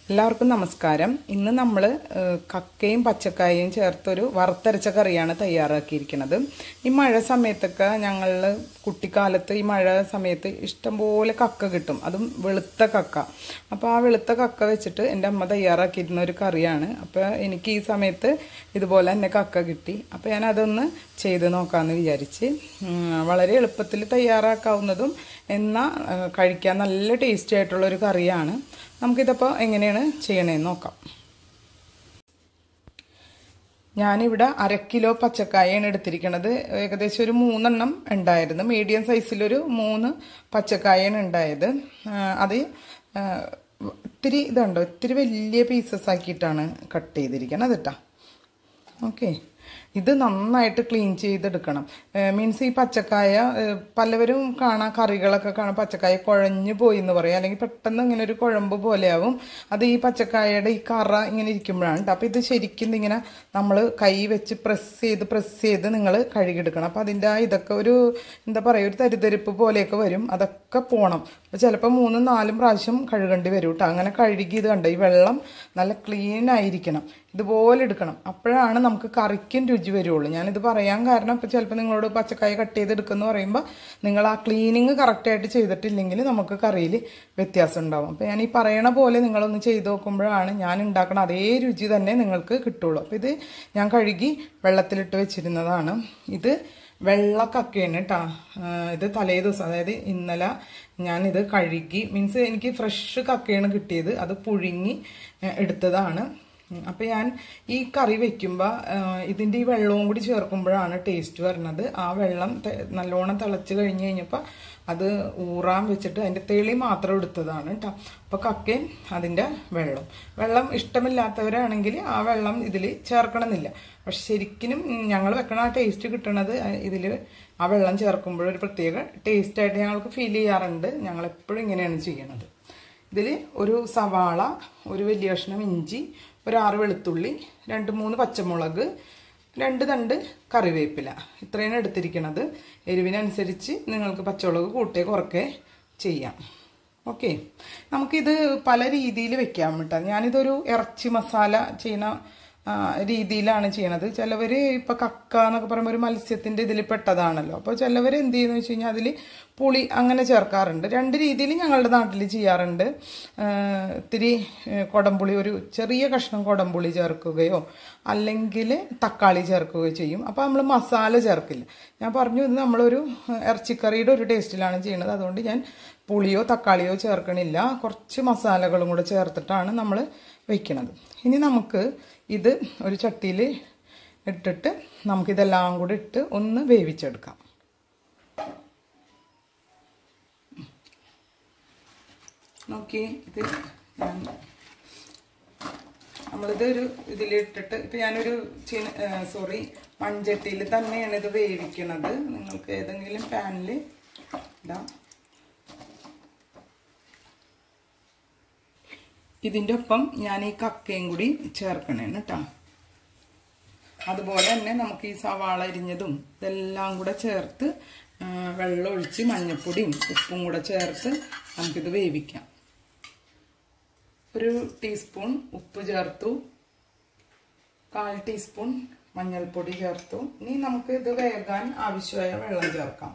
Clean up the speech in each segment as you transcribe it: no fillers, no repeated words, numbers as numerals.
എല്ലാവർക്കും നമസ്കാരം. ഇന്ന് നമ്മൾ കക്കയും പച്ചക്കായയും ചേർത്തൊരു വറുത്തരച്ച കറിയാണ് തയ്യാറാക്കിയിരിക്കുന്നത്. ഈ മഴ സമയത്തൊക്കെ ഞങ്ങൾ കുട്ടിക്കാലത്ത് ഈ മഴ സമയത്ത് ഇഷ്ടംപോലെ കക്ക കിട്ടും, അതും വെളുത്ത കക്ക. അപ്പോൾ ആ വെളുത്ത കക്ക വെച്ചിട്ട് എൻ്റെ അമ്മ തയ്യാറാക്കിയിരുന്ന ഒരു കറിയാണ്. അപ്പോൾ എനിക്ക് ഈ സമയത്ത് ഇതുപോലെ തന്നെ കക്ക കിട്ടി. അപ്പോൾ ഞാൻ അതൊന്ന് ചെയ്ത് നോക്കാമെന്ന് വിചാരിച്ച്. വളരെ എളുപ്പത്തിൽ തയ്യാറാക്കാവുന്നതും എന്നാൽ കഴിക്കാൻ നല്ല ടേസ്റ്റി ആയിട്ടുള്ളൊരു കറിയാണ്. നമുക്കിതപ്പോൾ എങ്ങനെയാണ് ചെയ്യണേന്ന് നോക്കാം. ഞാനിവിടെ 1/2 കിലോ പച്ചക്കായാണ് എടുത്തിരിക്കുന്നത്. ഏകദേശം ഒരു 3 എണ്ണം ഉണ്ടായിരുന്നു. മീഡിയം സൈസിലൊരു 3 പച്ചക്കായാണ് ഉണ്ടായത്. അത് ഇത്തിരി ഇതുണ്ടോ, ഇത്തിരി വലിയ പീസസ് ആക്കിയിട്ടാണ് കട്ട് ചെയ്തിരിക്കുന്നത് കേട്ടോ. ഓക്കെ, ഇത് നന്നായിട്ട് ക്ലീൻ ചെയ്തെടുക്കണം. മീൻസ് ഈ പച്ചക്കായ പലവരും കാണാം, കറികളൊക്കെ കാണാം, പച്ചക്കായ കുഴഞ്ഞു പോയി എന്ന് പറയും, അല്ലെങ്കിൽ പെട്ടെന്ന് ഇങ്ങനെ ഒരു കുഴമ്പ് പോലെയാവും. അത് ഈ പച്ചക്കായയുടെ ഈ കറ ഇങ്ങനെ ഇരിക്കുമ്പോഴാണ്. അപ്പോൾ ഇത് ശരിക്കും ഇങ്ങനെ നമ്മൾ കൈ വെച്ച് പ്രസ് ചെയ്ത് നിങ്ങൾ കഴുകിയെടുക്കണം. അപ്പോൾ അതിൻ്റെ ഇതൊക്കെ ഒരു എന്താ പറയുക, ഒരു തരിതരിപ്പ് പോലെയൊക്കെ വരും, അതൊക്കെ പോകണം. അപ്പോൾ ചിലപ്പോൾ 3-4 പ്രാവശ്യം കഴുകേണ്ടി വരും കേട്ടോ. അങ്ങനെ കഴുകി ഇത് കണ്ടോ, ഈ വെള്ളം നല്ല ക്ലീൻ ആയിരിക്കണം, ഇതുപോലെ എടുക്കണം. അപ്പോഴാണ് നമുക്ക് കറിക്കും രുചി വരുള്ളൂ. ഞാനിത് പറയാൻ കാരണം, ഇപ്പോൾ ചിലപ്പോൾ നിങ്ങളോട് പച്ചക്കായ കട്ട് ചെയ്തെടുക്കുമെന്ന് പറയുമ്പോൾ നിങ്ങൾ ആ ക്ലീനിങ് കറക്റ്റായിട്ട് ചെയ്തിട്ടില്ലെങ്കിൽ നമുക്ക് കറിയിൽ വ്യത്യാസം ഉണ്ടാവും. അപ്പോൾ ഞാൻ ഈ പറയണ പോലെ നിങ്ങളൊന്ന് ചെയ്ത് നോക്കുമ്പോഴാണ് ഞാൻ ഉണ്ടാക്കണ അതേ രുചി തന്നെ നിങ്ങൾക്ക് കിട്ടുള്ളൂ. അപ്പോൾ ഇത് ഞാൻ കഴുകി വെള്ളത്തിലിട്ട് വെച്ചിരുന്നതാണ്. ഇത് വെള്ളക്കക്കയാണ് കേട്ടോ. ഇത് തലേ ദിവസം, അതായത് ഇന്നലെ ഞാനിത് കഴുകി, മീൻസ് എനിക്ക് ഫ്രഷ് കക്കയാണ് കിട്ടിയത്, അത് പുഴുങ്ങി എടുത്തതാണ്. അപ്പം ഞാൻ ഈ കറി വെക്കുമ്പോൾ ഇതിൻ്റെ ഈ വെള്ളവും കൂടി ചേർക്കുമ്പോഴാണ് ടേസ്റ്റ് വരുന്നത്. ആ വെള്ളം നല്ലോണം തിളച്ച് കഴിഞ്ഞ് കഴിഞ്ഞപ്പോൾ അത് ഊറാൻ വെച്ചിട്ട് അതിൻ്റെ തെളി മാത്രം എടുത്തതാണ് കേട്ടോ. അപ്പോൾ കക്കയും അതിൻ്റെ വെള്ളം ഇഷ്ടമില്ലാത്തവരാണെങ്കിൽ ആ വെള്ളം ഇതിൽ ചേർക്കണമെന്നില്ല. പക്ഷെ ശരിക്കും ഞങ്ങൾ വെക്കണ ആ ടേസ്റ്റ് കിട്ടണത് ഇതിൽ ആ വെള്ളം ചേർക്കുമ്പോഴൊരു പ്രത്യേക ടേസ്റ്റായിട്ട് ഞങ്ങൾക്ക് ഫീൽ ചെയ്യാറുണ്ട്. ഞങ്ങളെപ്പോഴും ഇങ്ങനെയാണ് ചെയ്യണത്. ഇതിൽ ഒരു സവാള, ഒരു വലിയ കഷ്ണം ഇഞ്ചി, ഒരു 6 വെളുത്തുള്ളി, 2-3 പച്ചമുളക്, 2 തണ്ട് കറിവേപ്പില, ഇത്രയാണ് എടുത്തിരിക്കുന്നത്. എരിവിനനുസരിച്ച് നിങ്ങൾക്ക് പച്ചമുളക് കൂട്ടേ കുറക്കേ ചെയ്യാം. ഓക്കെ, നമുക്കിത് പല രീതിയിൽ വെക്കാം കേട്ടോ. ഞാനിതൊരു ഇറച്ചി മസാല ചെയ്യുന്ന രീതിയിലാണ് ചെയ്യണത്. ചിലവർ ഇപ്പം കക്ക എന്നൊക്കെ പറയുമ്പോൾ ഒരു മത്സ്യത്തിൻ്റെ ഇതിൽ പെട്ടതാണല്ലോ. അപ്പോൾ ചിലവർ എന്ത് ചെയ്യുന്നു വെച്ച് കഴിഞ്ഞാൽ അതിൽ പുളി അങ്ങനെ ചേർക്കാറുണ്ട്. 2 രീതിയിൽ ഞങ്ങളുടെ നാട്ടിൽ ചെയ്യാറുണ്ട്. ഇത്തിരി കുടംപുളി, ഒരു ചെറിയ കഷ്ണം കുടംപുളി ചേർക്കുകയോ അല്ലെങ്കിൽ തക്കാളി ചേർക്കുകയോ ചെയ്യും. അപ്പോൾ നമ്മൾ മസാല ചേർക്കില്ല. ഞാൻ പറഞ്ഞു, ഇത് നമ്മളൊരു ഇറച്ചിക്കറിയുടെ ഒരു ടേസ്റ്റിലാണ് ചെയ്യുന്നത്. അതുകൊണ്ട് ഞാൻ പുളിയോ തക്കാളിയോ ചേർക്കണില്ല. കുറച്ച് മസാലകളും കൂടെ ചേർത്തിട്ടാണ് നമ്മൾ വയ്ക്കണത്. ഇനി നമുക്ക് ഇത് ഒരു ചട്ടിയിൽ ഇട്ടിട്ട് നമുക്കിതെല്ലാം കൂടി ഇട്ട് ഒന്ന് വേവിച്ചെടുക്കാം. നോക്കി, ഇത് നമ്മളിത് ഒരു ഇതിലിട്ടിട്ട് ഇപ്പം ഞാനൊരു മൺചട്ടിയിൽ തന്നെയാണ് ഇത് വേവിക്കുന്നത്. നിങ്ങൾക്ക് ഏതെങ്കിലും പാനിൽ ഇടാം. ഇതിൻ്റെ ഒപ്പം ഞാൻ ഈ കക്കയും കൂടി ചേർക്കണേണ് കേട്ടോ. അതുപോലെ തന്നെ നമുക്ക് ഈ സവാള അരിഞ്ഞതും ഇതെല്ലാം കൂടെ ചേർത്ത് വെള്ളം ഒഴിച്ച് മഞ്ഞൾപ്പൊടിയും ഉപ്പും കൂടെ ചേർത്ത് നമുക്കിത് വേവിക്കാം. 1 ടീസ്പൂൺ ഉപ്പ് ചേർത്തു, 1/4 ടീസ്പൂൺ മഞ്ഞൾപ്പൊടി ചേർത്തു. ഇനി നമുക്ക് ഇത് വേകാൻ ആവശ്യമായ വെള്ളം ചേർക്കാം.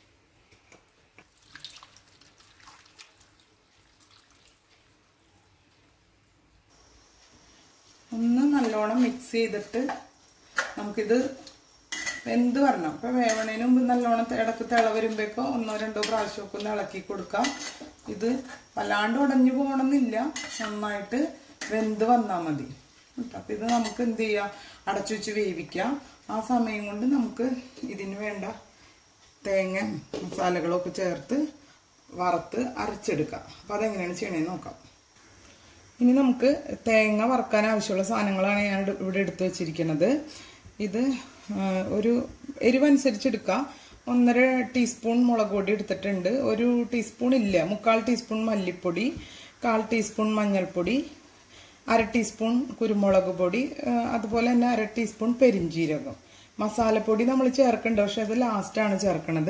ഒന്ന് നല്ലോണം മിക്സ് ചെയ്തിട്ട് നമുക്കിത് വെന്ത് വരണം. അപ്പോൾ വേവണേന് മുമ്പ് നല്ലോണം ഇടയ്ക്ക് തിള വരുമ്പോഴേക്കോ 1-2 പ്രാവശ്യമൊക്കെ ഒന്ന് ഇളക്കി കൊടുക്കാം. ഇത് വല്ലാണ്ട് ഉടഞ്ഞു പോകണമെന്നില്ല, നന്നായിട്ട് വെന്ത് വന്നാൽ മതി. അപ്പം ഇത് നമുക്ക് എന്ത് ചെയ്യാം, അടച്ചു വെച്ച് വേവിക്കാം. ആ സമയം കൊണ്ട് നമുക്ക് ഇതിന് വേണ്ട തേങ്ങ മസാലകളൊക്കെ ചേർത്ത് വറുത്ത് അരച്ചെടുക്കാം. അപ്പം അതെങ്ങനെയാണ് ചെയ്യണേന്ന് നോക്കാം. ഇനി നമുക്ക് തേങ്ങ വറുക്കാൻ ആവശ്യമുള്ള സാധനങ്ങളാണ് ഞാൻ ഇവിടെ എടുത്ത് വെച്ചിരിക്കുന്നത്. ഇത് ഒരു എരിവനുസരിച്ച് എടുക്കാം. 1.5 ടീസ്പൂൺ മുളക് പൊടി എടുത്തിട്ടുണ്ട്, 1 ടീസ്പൂൺ ഇല്ല 3/4 ടീസ്പൂൺ മല്ലിപ്പൊടി, 1/4 ടീസ്പൂൺ മഞ്ഞൾപ്പൊടി, 1/2 ടീസ്പൂൺ കുരുമുളക് പൊടി, അതുപോലെ തന്നെ 1/2 ടീസ്പൂൺ പെരിഞ്ജീരകം. മസാലപ്പൊടി നമ്മൾ ചേർക്കുന്നുണ്ട്, പക്ഷെ അത് ലാസ്റ്റാണ് ചേർക്കണത്.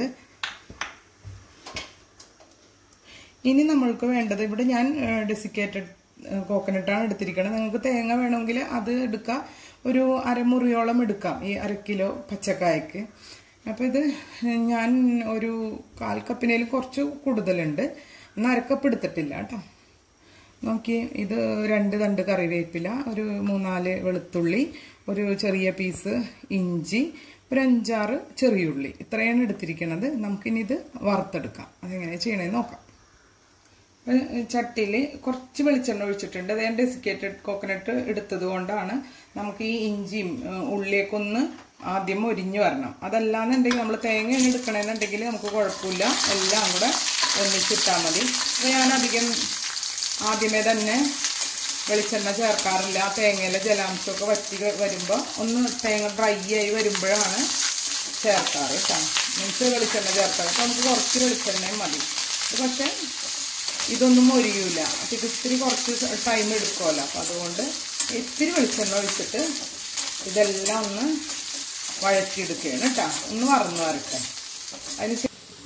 ഇനി നമ്മൾക്ക് വേണ്ടത്, ഇവിടെ ഞാൻ ഡെസിക്കേറ്റഡ് കോക്കനട്ടാണ് എടുത്തിരിക്കുന്നത്. നിങ്ങൾക്ക് തേങ്ങ വേണമെങ്കിൽ അത് എടുക്കാം, ഒരു അരമുറിയോളം എടുക്കാം ഈ 1/2 കിലോ പച്ചക്കായക്ക്. അപ്പോൾ ഇത് ഞാൻ ഒരു 1/4 കപ്പിനേൽ കുറച്ച് കൂടുതലുണ്ട്, എന്നാൽ 1/2 കപ്പ് എടുത്തിട്ടില്ല കേട്ടോ. നോക്കി, ഇത് 2 തണ്ട് കറിവേപ്പില, ഒരു 3-4 വെളുത്തുള്ളി, ഒരു ചെറിയ പീസ് ഇഞ്ചി, ഒരു 5-6 ചെറിയുള്ളി, ഇത്രയാണ് എടുത്തിരിക്കുന്നത്. നമുക്കിനി ഇത് വറുത്തെടുക്കാം. അതെങ്ങനെ ചെയ്യണമെന്ന് നോക്കാം. ചട്ടിയിൽ കുറച്ച് വെളിച്ചെണ്ണ ഒഴിച്ചിട്ടുണ്ട്. അത് ഞാൻ ഡെസിക്കേറ്റഡ് കോക്കനട്ട് എടുത്തത് കൊണ്ടാണ്. നമുക്ക് ഈ ഇഞ്ചിയും ഉള്ളിയൊക്കെ ഒന്ന് ആദ്യം ഒരിഞ്ഞു വരണം. അതല്ലാന്നുണ്ടെങ്കിൽ നമ്മൾ തേങ്ങയാണ് എടുക്കണമെന്നുണ്ടെങ്കിൽ നമുക്ക് കുഴപ്പമില്ല, എല്ലാം കൂടെ ഒന്നിച്ചിട്ടാൽ മതി. അപ്പോൾ ഞാൻ ആദ്യമേ തന്നെ വെളിച്ചെണ്ണ ചേർക്കാറില്ല. തേങ്ങയിലെ ജലാംശമൊക്കെ വറ്റി വരുമ്പോൾ ഒന്ന് തേങ്ങ ഡ്രൈ ആയി വരുമ്പോഴാണ് ചേർക്കാറ് കേട്ടോ. നിങ്ങൾക്ക് വെളിച്ചെണ്ണ ചേർക്കാറ്, അപ്പോൾ നമുക്ക് കുറച്ച് വെളിച്ചെണ്ണയും മതി. പക്ഷേ ഇതൊന്നും മൊരിയൂല, അപ്പോൾ ഇത് ഇത്തിരി കുറച്ച് ടൈം എടുക്കുമല്ലോ. അപ്പോൾ അതുകൊണ്ട് ഇത്തിരി വെളിച്ചെണ്ണ ഒഴിച്ചിട്ട് ഇതെല്ലാം ഒന്ന് വഴറ്റിയെടുക്കുകയാണ് കേട്ടോ. ഒന്ന് വറന്ന് വരട്ടെ. അതിന്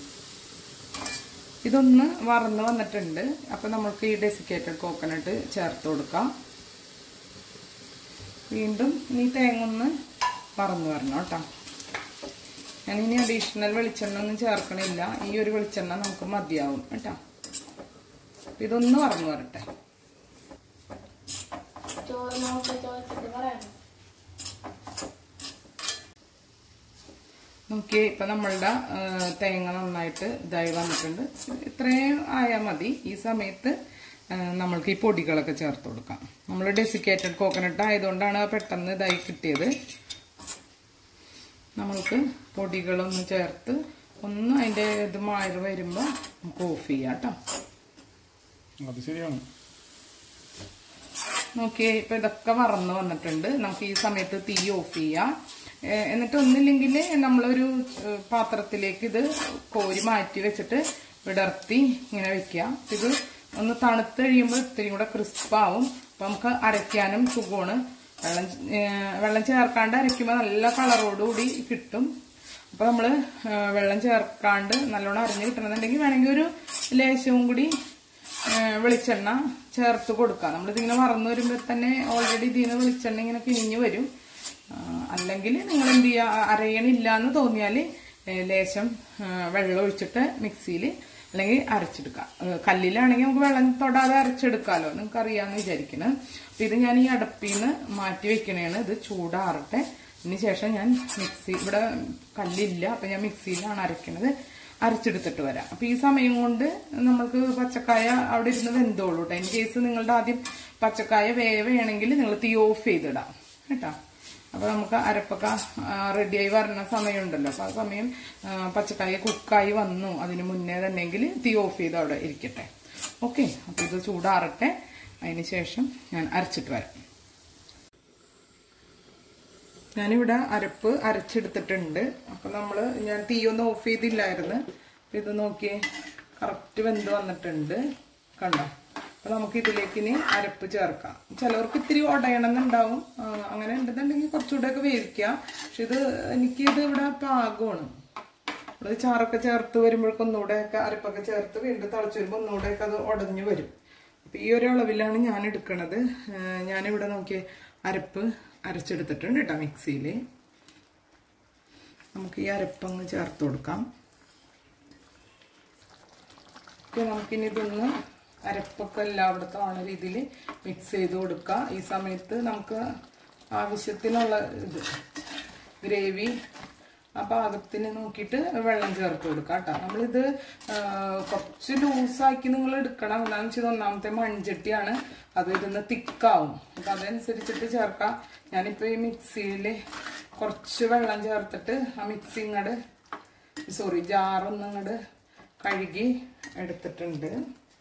ഇതൊന്ന് വറന്ന് വന്നിട്ടുണ്ട്. അപ്പം നമുക്ക് ഈ ഡെസിക്കേറ്റഡ് കോക്കനട്ട് ചേർത്ത് കൊടുക്കാം. വീണ്ടും ഈ തേങ്ങ ഒന്ന് വറന്ന് വരണം കേട്ടോ. ഞാനിനി അഡീഷണൽ വെളിച്ചെണ്ണ ഒന്നും ചേർക്കണില്ല, ഈ ഒരു വെളിച്ചെണ്ണ നമുക്ക് മതിയാവും കേട്ടോ. ഇതൊന്ന് വറന്ന് വരട്ടെ. നോക്കി, ഇപ്പം നമ്മളുടെ തേങ്ങ നന്നായിട്ട് ഇതായി വന്നിട്ടുണ്ട്. ഇത്രയും ആയാൽ മതി. ഈ സമയത്ത് നമ്മൾക്ക് ഈ പൊടികളൊക്കെ ചേർത്ത് കൊടുക്കാം. നമ്മൾ ഡെസിക്കേറ്റഡ് കോക്കനട്ട് ആയതുകൊണ്ടാണ് പെട്ടെന്ന് ഇതായി കിട്ടിയത്. നമ്മൾക്ക് പൊടികളൊന്ന് ചേർത്ത് ഒന്ന് അതിൻ്റെ ഇത് മാറി വരുമ്പോൾ നമുക്ക് ഓഫ് ചെയ്യാം കേട്ടോ. അത് ശരിയാണ്. നോക്കിയേ, ഇപ്പം ഇതൊക്കെ വറന്ന് വന്നിട്ടുണ്ട്. നമുക്ക് ഈ സമയത്ത് തീ ഓഫ് ചെയ്യാം. എന്നിട്ട് ഒന്നില്ലെങ്കിൽ നമ്മളൊരു പാത്രത്തിലേക്ക് ഇത് കോരി മാറ്റി വെച്ചിട്ട് വിടർത്തി ഇങ്ങനെ വെക്കുക. ഇത് ഒന്ന് തണുത്ത് കഴിയുമ്പോൾ ഇത്തിരി കൂടെ ക്രിസ്പാവും. അപ്പം നമുക്ക് അരയ്ക്കാനും സുഖമാണ്. വെള്ളം ചേർക്കാണ്ട് അരയ്ക്കുമ്പോൾ നല്ല കളറോടുകൂടി കിട്ടും. അപ്പോൾ നമ്മൾ വെള്ളം ചേർക്കാണ്ട് നല്ലോണം അരഞ്ഞ് കിട്ടണമെന്നുണ്ടെങ്കിൽ വേണമെങ്കിൽ ഒരു ലേശവും കൂടി വെളിച്ചെണ്ണ ചേർത്ത് കൊടുക്കാം. നമ്മളിതിങ്ങനെ വറന്ന് വരുമ്പോൾ തന്നെ ഓൾറെഡി ഇതിന് വെളിച്ചെണ്ണ ഇങ്ങനെ പിരിഞ്ഞ് വരും. അല്ലെങ്കിൽ നിങ്ങൾ എന്ത് ചെയ്യുക, അരയണില്ല എന്ന് തോന്നിയാൽ ലേശം വെള്ളം ഒഴിച്ചിട്ട് മിക്സിയിൽ അല്ലെങ്കിൽ അരച്ചെടുക്കാം. കല്ലിലാണെങ്കിൽ നമുക്ക് വെള്ളം തൊടാതെ അരച്ചെടുക്കാമല്ലോ, നിങ്ങൾക്ക് അറിയാമെന്ന് വിചാരിക്കുന്നത്. അപ്പം ഇത് ഞാൻ ഈ അടപ്പിൽ നിന്ന് മാറ്റി വെക്കണേണ്. ഇത് ചൂടാറട്ടെ. അതിന് ശേഷം ഞാൻ ഇവിടെ കല്ലില്ല, അപ്പം ഞാൻ മിക്സിയിലാണ് അരയ്ക്കണത്. അരച്ചെടുത്തിട്ട് വരാം. അപ്പം ഈ സമയം കൊണ്ട് നമ്മൾക്ക് പച്ചക്കായ അവിടെ ഇരുന്ന് വെന്തോളൂ കേട്ടോ. ഇൻ കേസ് നിങ്ങളുടെ ആദ്യം പച്ചക്കായ വേവയാണെങ്കിൽ നിങ്ങൾ തീ ഓഫ് ചെയ്തിടാം കേട്ടോ. അപ്പോൾ നമുക്ക് അരപ്പൊക്കെ റെഡിയായി വരുന്ന സമയമുണ്ടല്ലോ. അപ്പോൾ ആ സമയം പച്ചക്കായ കുക്കായി വന്നു അതിന് മുന്നേ തന്നെങ്കിൽ തീ ഓഫ് ചെയ്ത് അവിടെ ഇരിക്കട്ടെ. ഓക്കെ, അപ്പോൾ ഇത് ചൂടാറട്ടെ. അതിന് ശേഷം ഞാൻ അരച്ചിട്ട് വരാം. ഞാനിവിടെ അരപ്പ് അരച്ചെടുത്തിട്ടുണ്ട്. അപ്പം ഞാൻ തീയൊന്നും ഓഫ് ചെയ്തില്ലായിരുന്നു. ഇത് നോക്കിയേ, കറക്റ്റ് വെന്ത് വന്നിട്ടുണ്ട് കണ്ടോ. അപ്പോൾ നമുക്ക് ഇതിലേക്ക് ഇനി അരപ്പ് ചേർക്കാം. ചിലവർക്ക് ഇത്തിരി ഉടയണമെന്നുണ്ടാവും, അങ്ങനെ ഉണ്ടെന്നുണ്ടെങ്കിൽ കുറച്ചുകൂടെയൊക്കെ വേവിക്കുക. പക്ഷെ എനിക്കിത് ഇവിടെ പാകമാണ്. ഇവിടെ ചാറൊക്കെ ചേർത്ത് വരുമ്പോഴേക്കും ഒന്നുകൂടെയൊക്കെ അരപ്പൊക്കെ ചേർത്ത് വീണ്ടും തിളച്ച് വരുമ്പോൾ ഒന്നുകൂടെയൊക്കെ അത് ഉടഞ്ഞു വരും. അപ്പം ഈ ഒരു അളവിലാണ് ഞാൻ എടുക്കുന്നത്. ഞാനിവിടെ നോക്കിയേ അരപ്പ് അരച്ചെടുത്തിട്ടുണ്ട് കേട്ടോ മിക്സിയിൽ. നമുക്ക് ഈ അരപ്പങ്ങ് ചേർത്ത് കൊടുക്കാം. നമുക്കിനി ഇതൊന്ന് അരപ്പൊക്കെ എല്ലായിടത്തും ആണ രീതിയിൽ മിക്സ് ചെയ്ത് കൊടുക്കുക. ഈ സമയത്ത് നമുക്ക് ആവശ്യത്തിനുള്ള ഗ്രേവി ആ പാകത്തിന് നോക്കിയിട്ട് വെള്ളം ചേർത്ത് കൊടുക്കുക കേട്ടോ. നമ്മളിത് കുറച്ച് ലൂസാക്കി നിങ്ങൾ എടുക്കണം. എന്താണെന്ന് വെച്ചാൽ ഒന്നാമത്തെ മൺചട്ടിയാണ്, അത് ഇരുന്ന് തിക്കാവും. അപ്പം അതനുസരിച്ചിട്ട് ചേർക്കാം. ഞാനിപ്പോൾ ഈ മിക്സിയിൽ കുറച്ച് വെള്ളം ചേർത്തിട്ട് ആ മിക്സി ജാറൊന്നും ഇങ്ങോട്ട് കഴുകി എടുത്തിട്ടുണ്ട്.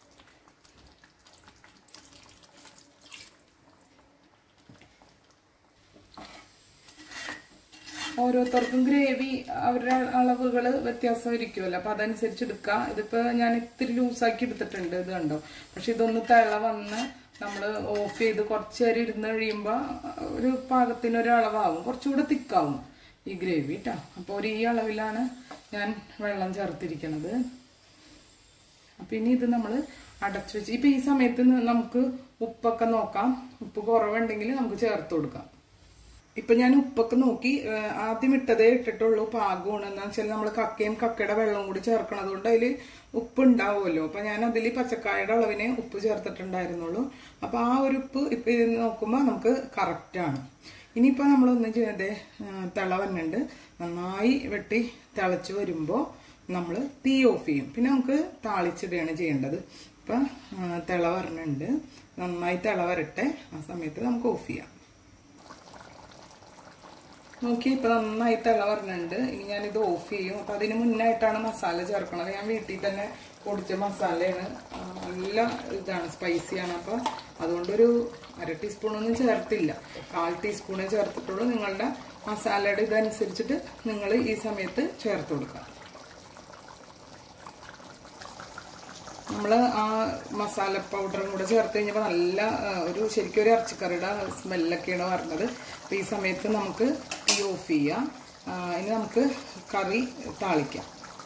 ഓരോരുത്തർക്കും ഗ്രേവി അവരുടെ അളവുകൾ വ്യത്യാസമായിരിക്കുമല്ലോ, അപ്പം അതനുസരിച്ച് എടുക്കുക. ഇതിപ്പോൾ ഞാൻ ഇത്തിരി ലൂസാക്കി എടുത്തിട്ടുണ്ട്, ഇത് കണ്ടോ. പക്ഷെ ഇതൊന്ന് തിള വന്ന് നമ്മൾ ഓഫ് ചെയ്ത് കുറച്ച് നേരം ഇരുന്ന് കഴിയുമ്പോൾ ഒരു പാകത്തിനൊരളവാകും, കുറച്ചുകൂടെ തിക്കാവും ഈ ഗ്രേവി കേട്ടോ. അപ്പോൾ ഈ അളവിലാണ് ഞാൻ വെള്ളം ചേർത്തിരിക്കുന്നത്. അപ്പം ഇനി ഇത് നമ്മൾ അടച്ചു വെച്ച് ഇപ്പൊ ഈ സമയത്ത് നമുക്ക് ഉപ്പൊക്കെ നോക്കാം. ഉപ്പ് കുറവുണ്ടെങ്കിൽ നമുക്ക് ചേർത്ത് കൊടുക്കാം. ഇപ്പൊ ഞാൻ ഉപ്പൊക്കെ നോക്കി, ആദ്യം ഇട്ടതേ ഇട്ടിട്ടുള്ളൂ. പാകമാണ്. എന്താ വെച്ചാൽ നമ്മൾ കക്കയും കക്കയുടെ വെള്ളവും കൂടി ചേർക്കണത് കൊണ്ട് അതിൽ ഉപ്പ് ഉണ്ടാവുമല്ലോ. അപ്പൊ ഞാൻ അതിൽ പച്ചക്കായയുടെ അളവിനെ ഉപ്പ് ചേർത്തിട്ടുണ്ടായിരുന്നുള്ളൂ. അപ്പൊ ആ ഒരു ഉപ്പ് ഇപ്പൊ ഇത് നോക്കുമ്പോൾ നമുക്ക് കറക്റ്റാണ്. ഇനിയിപ്പോ നമ്മളൊന്നും ചെയ്തേ, തിള വന്നുണ്ട്. നന്നായി വെട്ടി തിളച്ച് വരുമ്പോൾ നമ്മൾ തീ ഓഫ് ചെയ്യും. പിന്നെ നമുക്ക് താളിച്ചിടുകയാണ് ചെയ്യേണ്ടത്. ഇപ്പൊ തിള വരണുണ്ട്. നന്നായി തിള വരട്ടെ. ആ സമയത്ത് നമുക്ക് ഓഫ് ചെയ്യാം. നോക്കി ഇപ്പൊ നന്നായി തിള വരണുണ്ട്. ഇനി ഞാനിത് ഓഫ് ചെയ്യും. അപ്പൊ അതിന് മുന്നായിട്ടാണ് മസാല ചേർക്കണത്. ഞാൻ വീട്ടിൽ തന്നെ പൊടിച്ച മസാലയാണ്. നല്ല ഇതാണ്, സ്പൈസിയാണ്. അപ്പൊ അതുകൊണ്ടൊരു 1/2 ടീസ്പൂണൊന്നും ചേർത്തില്ല, 1/4 ടീസ്പൂണേ ചേർത്തിട്ടുള്ളൂ. നിങ്ങളുടെ മസാലയുടെ ഇതനുസരിച്ചിട്ട് നിങ്ങൾ ഈ സമയത്ത് ചേർത്ത് കൊടുക്കുക. നമ്മൾ ആ മസാല പൗഡറും കൂടെ ചേർത്ത് കഴിഞ്ഞപ്പോൾ നല്ല ശരിക്കും ഒരു ഇറച്ചിക്കറിയുടെ സ്മെല്ലൊക്കെയാണ് വരുന്നത്. അപ്പോൾ ഈ സമയത്ത് നമുക്ക് തീ ഓഫ് ചെയ്യാം. ഇനി നമുക്ക് കറി താളിക്കാം.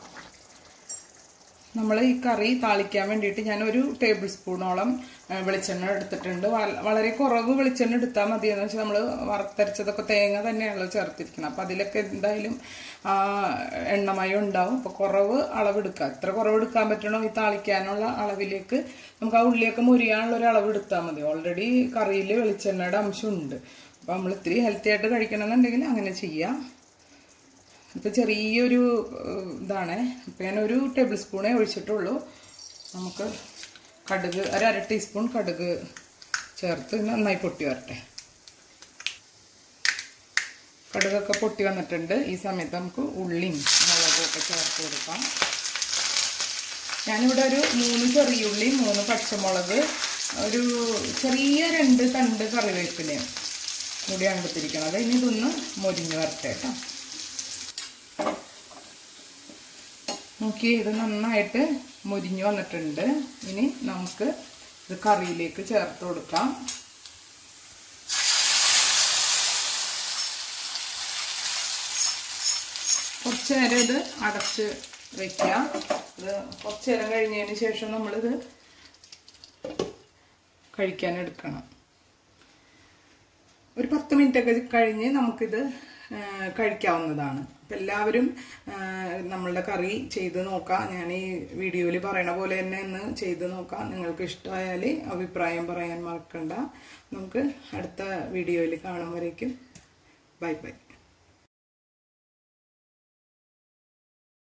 നമ്മൾ ഈ കറി താളിക്കാൻ വേണ്ടിയിട്ട് ഞാൻ 1 ടേബിൾ സ്പൂണോളം വെളിച്ചെണ്ണ എടുത്തിട്ടുണ്ട്. വളരെ കുറവ് വെളിച്ചെണ്ണ എടുത്താൽ മതി. എന്ന് വെച്ചാൽ നമ്മൾ വറുത്തരച്ചതൊക്കെ തേങ്ങ തന്നെയാണല്ലോ ചേർത്തിരിക്കണം. അപ്പം അതിലൊക്കെ എന്തായാലും എണ്ണമയം ഉണ്ടാവും. അപ്പോൾ കുറവ് അളവെടുക്കുക. എത്ര കുറവ് എടുക്കാൻ പറ്റണോ ഈ താളിക്കാനുള്ള അളവിലേക്ക് നമുക്ക് ആ ഉള്ളിയൊക്കെ മുരിയാനുള്ള ഒരു അളവ് എടുത്താൽ മതി. ഓൾറെഡി കറിയിൽ വെളിച്ചെണ്ണയുടെ അംശമുണ്ട്. അപ്പം നമ്മൾ ഇത്തിരി ഹെൽത്തി ആയിട്ട് കഴിക്കണമെന്നുണ്ടെങ്കിൽ അങ്ങനെ ചെയ്യാം. ഇപ്പം ചെറിയൊരു ഇതാണ്. ഇപ്പം ഞാൻ 1 ടേബിൾ സ്പൂണേ ഒഴിച്ചിട്ടുള്ളൂ. നമുക്ക് കടുക് 1/2 ടീസ്പൂൺ കടുക് ചേർത്ത് നന്നായി പൊട്ടി വരട്ടെ. കടുകൊക്കെ പൊട്ടി വന്നിട്ടുണ്ട്. ഈ സമയത്ത് നമുക്ക് ഉള്ളിയും മുളകും ഒക്കെ ചേർത്ത് കൊടുക്കാം. ഞാനിവിടെ ഒരു 3 ചെറിയുള്ളി, 3 പച്ചമുളക്, ഒരു ചെറിയ 2 തണ്ട് കറിവേപ്പിലയും കൂടിയാണ് എടുത്തിരിക്കുന്നത്. ഇനി ഇതൊന്ന് മൊരിഞ്ഞ് വരട്ടെ കേട്ടോ. നോക്കി ഇത് നന്നായിട്ട് മൊരിഞ്ഞു വന്നിട്ടുണ്ട്. ഇനി നമുക്ക് ഇത് കറിയിലേക്ക് ചേർത്ത് കൊടുക്കാം. കുറച്ച് നേരം ഇത് അടച്ച് വെക്കാം. ഇത് കുറച്ച് നേരം കഴിഞ്ഞതിന് ശേഷം നമ്മളിത് കഴിക്കാൻ എടുക്കണം. ഒരു 10 മിനിറ്റ് ഒക്കെ കഴിഞ്ഞ് നമുക്കിത് കഴിക്കാവുന്നതാണ്. അപ്പം എല്ലാവരും നമ്മളുടെ കറി ചെയ്ത് നോക്കാം. ഞാൻ ഈ വീഡിയോയിൽ പറയണ പോലെ തന്നെ ഒന്ന് ചെയ്ത് നോക്കാം. നിങ്ങൾക്ക് ഇഷ്ടമായാൽ അഭിപ്രായം പറയാൻ മറക്കണ്ട. നമുക്ക് അടുത്ത വീഡിയോയിൽ കാണുമ്പോഴേക്കും ബൈ ബൈ.